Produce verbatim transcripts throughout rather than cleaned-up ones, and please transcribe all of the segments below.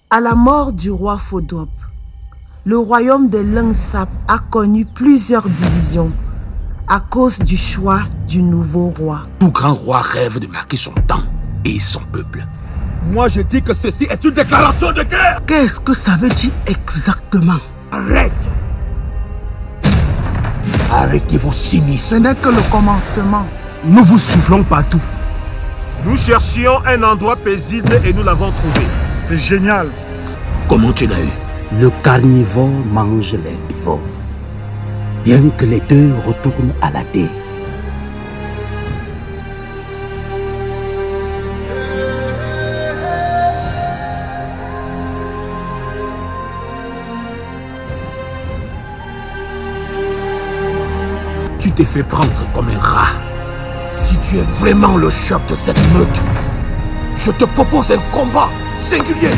À la mort du roi Phodop, le royaume de Lengsap a connu plusieurs divisions à cause du choix du nouveau roi. Tout grand roi rêve de marquer son temps et son peuple. Moi je dis que ceci est une déclaration de guerre. Qu'est-ce que ça veut dire exactement? Arrête. Arrêtez vos cynismes. Ce n'est que le commencement. Nous vous soufflons partout. Nous cherchions un endroit paisible et nous l'avons trouvé. C'est génial. Comment tu l'as eu? Le carnivore mange l'herbivore. Bien que les deux retournent à la terre. Tu t'es fait prendre comme un rat. Si tu es vraiment le chef de cette meute, je te propose un combat singulier.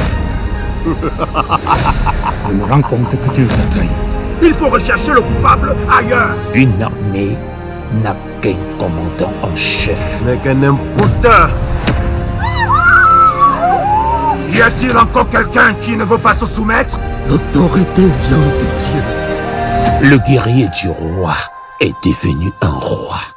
Je me rends compte que tu nous as trahis. Il faut rechercher le coupable ailleurs. Une armée n'a qu'un commandant en chef. Mais qu'un imposteur. Y a-t-il encore quelqu'un qui ne veut pas se soumettre? L'autorité vient de Dieu. Le guerrier du roi est devenu un roi.